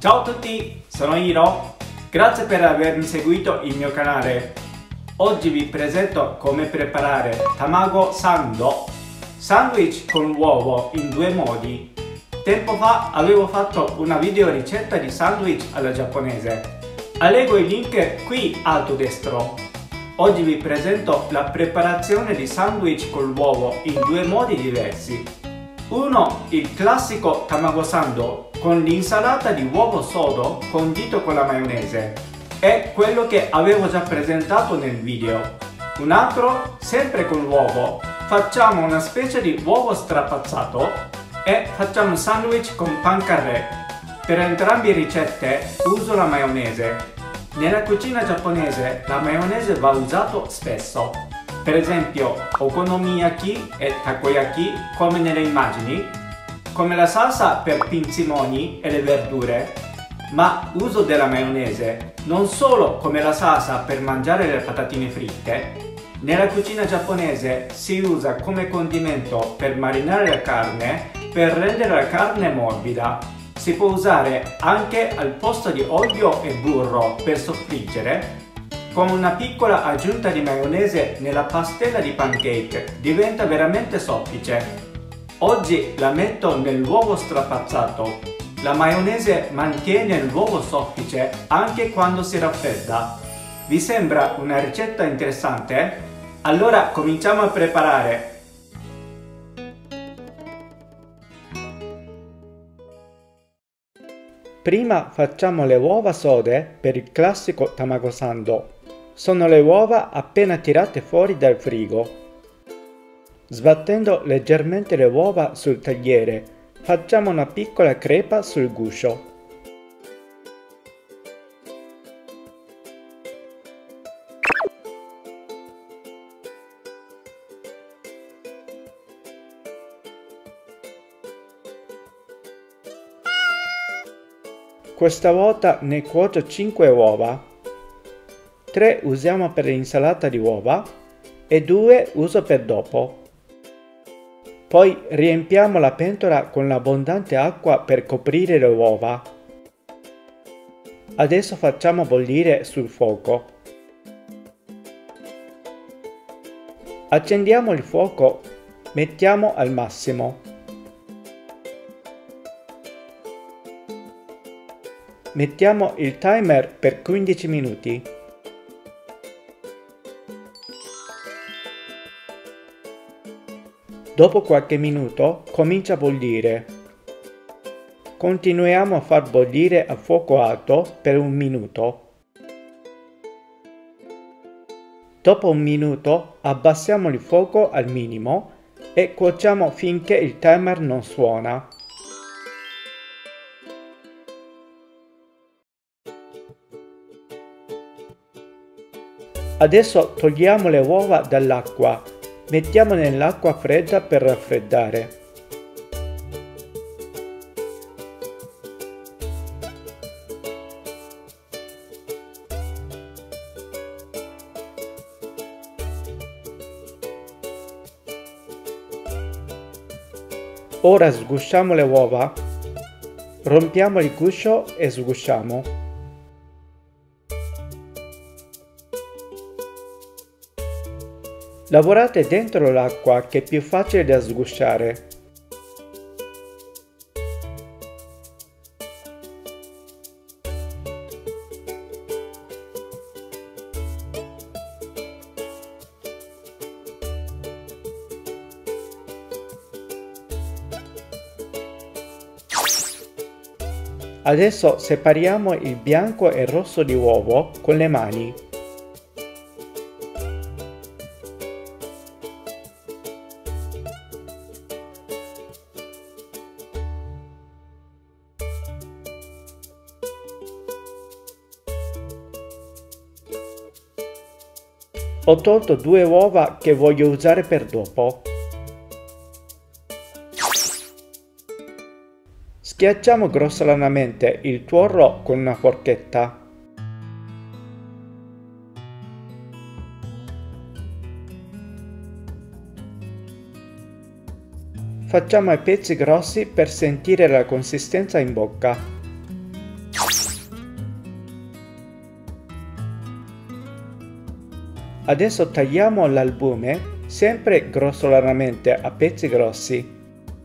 Ciao a tutti, sono Hiro. Grazie per avermi seguito il mio canale. Oggi vi presento come preparare tamago sando, sandwich con uovo in due modi. Tempo fa avevo fatto una video ricetta di sandwich alla giapponese. Allego il link qui alto destro. Oggi vi presento la preparazione di sandwich con l'uovo in due modi diversi. Uno, il classico tamago sando con l'insalata di uovo sodo condito con la maionese. È quello che avevo già presentato nel video. Un altro, sempre con l'uovo, facciamo una specie di uovo strapazzato e facciamo un sandwich con pan carré. Per entrambe le ricette uso la maionese. Nella cucina giapponese la maionese va usato spesso. Per esempio okonomiyaki e takoyaki come nelle immagini, come la salsa per pinzimoni e le verdure, ma uso della maionese non solo come la salsa per mangiare le patatine fritte. Nella cucina giapponese si usa come condimento per marinare la carne, per rendere la carne morbida. Si può usare anche al posto di olio e burro per soffriggere. Con una piccola aggiunta di maionese nella pastella di pancake diventa veramente soffice. Oggi la metto nell'uovo strapazzato. La maionese mantiene l'uovo soffice anche quando si raffredda. Vi sembra una ricetta interessante? Allora cominciamo a preparare. Prima facciamo le uova sode per il classico tamago sando. Sono le uova appena tirate fuori dal frigo. Sbattendo leggermente le uova sul tagliere, facciamo una piccola crepa sul guscio. Questa volta ne cuocio 5 uova. 3 usiamo per l'insalata di uova e 2 uso per dopo. Poi riempiamo la pentola con l'abbondante acqua per coprire le uova. Adesso facciamo bollire sul fuoco. Accendiamo il fuoco, mettiamo al massimo. Mettiamo il timer per 15 minuti. Dopo qualche minuto comincia a bollire. Continuiamo a far bollire a fuoco alto per un minuto. Dopo un minuto abbassiamo il fuoco al minimo e cuociamo finché il timer non suona. Adesso togliamo le uova dall'acqua. Mettiamo nell'acqua fredda per raffreddare. Ora sgusciamo le uova. Rompiamo il guscio e sgusciamo. Lavorate dentro l'acqua che è più facile da sgusciare. Adesso separiamo il bianco e il rosso di uovo con le mani. Ho tolto 2 uova che voglio usare per dopo. Schiacciamo grossolanamente il tuorlo con una forchetta. Facciamo a pezzi grossi per sentire la consistenza in bocca. Adesso tagliamo l'albume, sempre grossolanamente a pezzi grossi.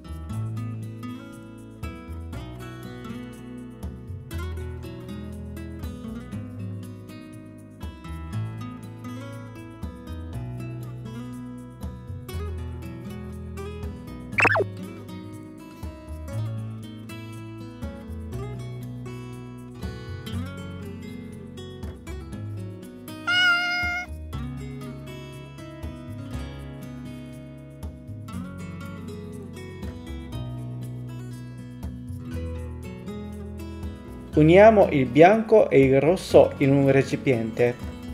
Uniamo il bianco e il rosso in un recipiente.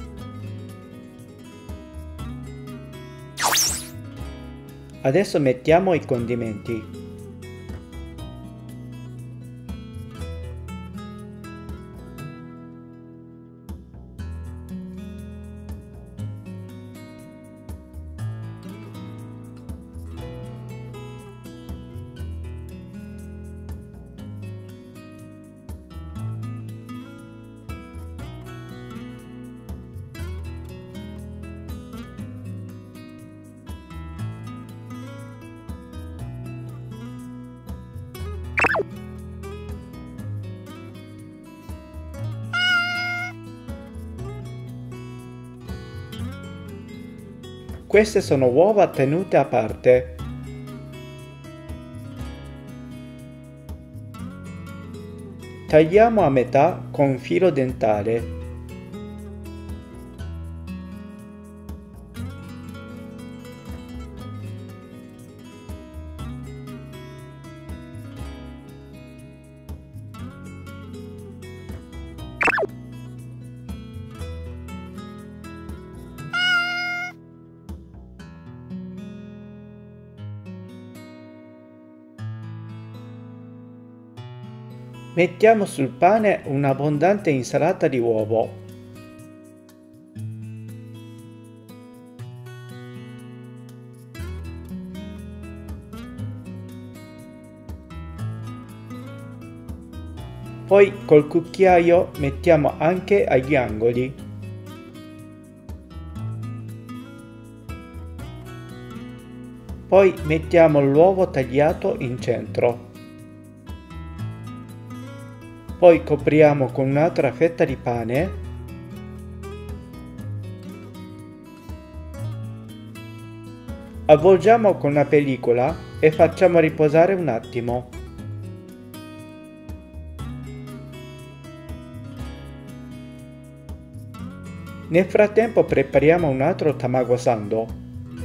Adesso mettiamo i condimenti. Queste sono uova tenute a parte. Tagliamo a metà con filo dentale. Mettiamo sul pane un'abbondante insalata di uovo. Poi col cucchiaio mettiamo anche agli angoli. Poi mettiamo l'uovo tagliato in centro. Poi copriamo con un'altra fetta di pane. Avvolgiamo con una pellicola e facciamo riposare un attimo. Nel frattempo prepariamo un altro tamago sando.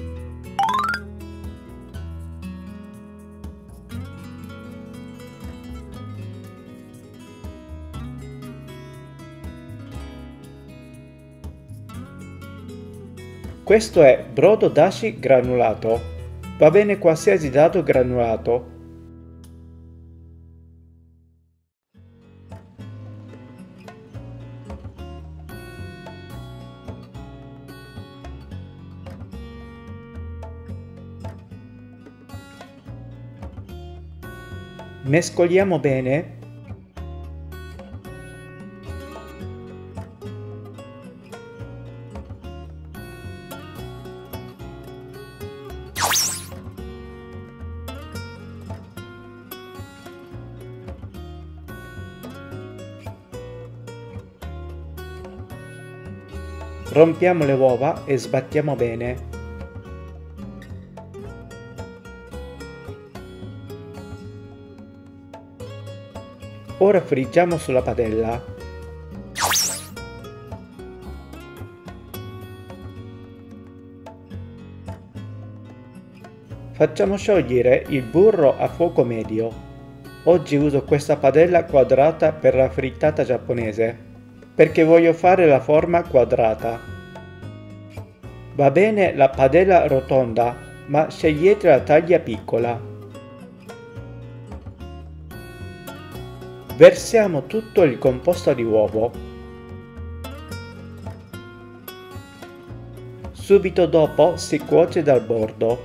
Questo è brodo dashi granulato. Va bene qualsiasi dado granulato. Mescoliamo bene. Rompiamo le uova e sbattiamo bene. Ora friggiamo sulla padella. Facciamo sciogliere il burro a fuoco medio. Oggi uso questa padella quadrata per la frittata giapponese, perché voglio fare la forma quadrata. Va bene la padella rotonda, ma scegliete la taglia piccola. Versiamo tutto il composto di uovo. Subito dopo si cuoce dal bordo.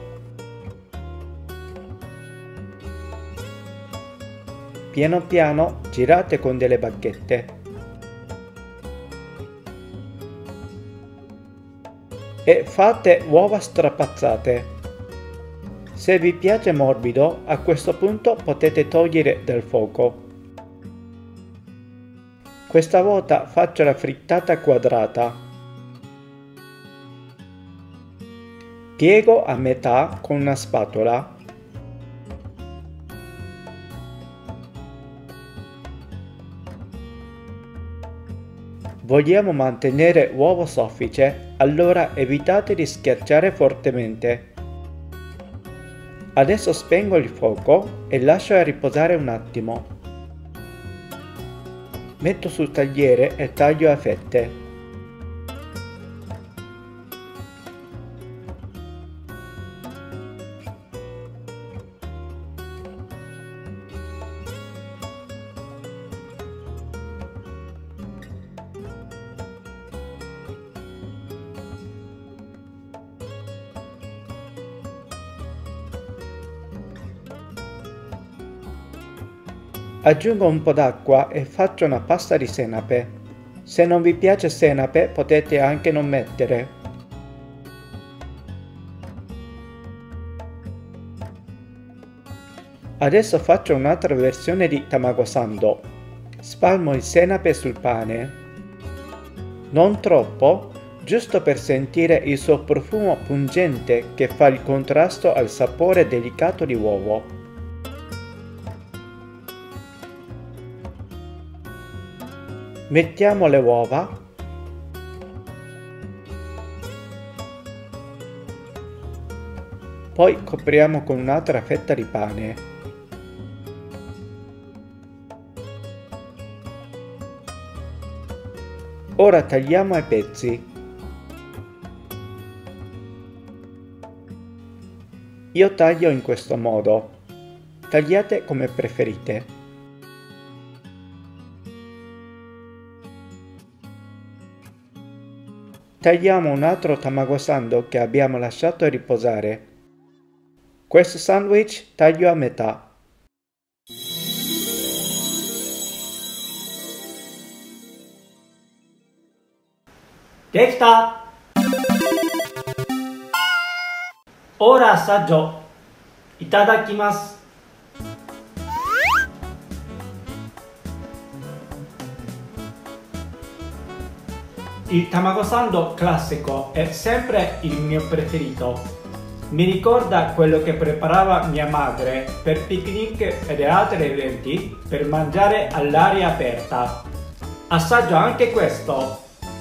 Piano piano girate con delle bacchette. e fate uova strapazzate. Se vi piace morbido, a questo punto potete togliere dal fuoco. Questa volta faccio la frittata quadrata. Piego a metà con una spatola. Vogliamo mantenere uovo soffice, allora evitate di schiacciare fortemente. Adesso spengo il fuoco e lascio riposare un attimo. Metto sul tagliere e taglio a fette. Aggiungo un po' d'acqua e faccio una pasta di senape. Se non vi piace senape potete anche non mettere. Adesso faccio un'altra versione di tamago sando. Spalmo il senape sul pane. Non troppo, giusto per sentire il suo profumo pungente che fa il contrasto al sapore delicato di uovo. Mettiamo le uova. Poi copriamo con un'altra fetta di pane. Ora tagliamo a pezzi. Io taglio in questo modo. Tagliate come preferite. Tagliamo un altro tamago sando che abbiamo lasciato riposare. Questo sandwich taglio a metà. Dekita! Ora assaggio. Itadakimasu. Il tamago sando classico è sempre il mio preferito. Mi ricorda quello che preparava mia madre per picnic ed altri eventi per mangiare all'aria aperta. Assaggio anche questo.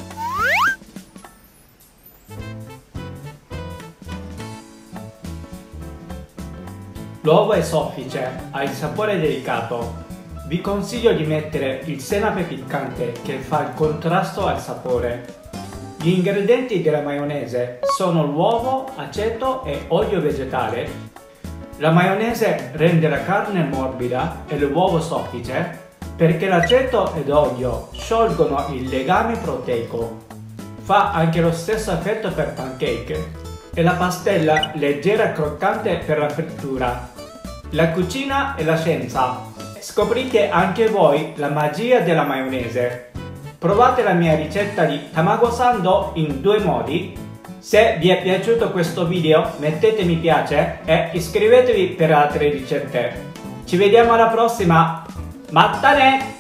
L'uovo è soffice, ha il sapore delicato. Vi consiglio di mettere il senape piccante che fa il contrasto al sapore. Gli ingredienti della maionese sono l'uovo, aceto e olio vegetale. La maionese rende la carne morbida e l'uovo soffice perché l'aceto ed olio sciolgono il legame proteico. Fa anche lo stesso effetto per pancake e la pastella leggera e croccante per la frittura. La cucina e la scienza. Scoprite anche voi la magia della maionese. Provate la mia ricetta di tamago sando in 2 modi. Se vi è piaciuto questo video mettete mi piace e iscrivetevi per altre ricette. Ci vediamo alla prossima. Mattane!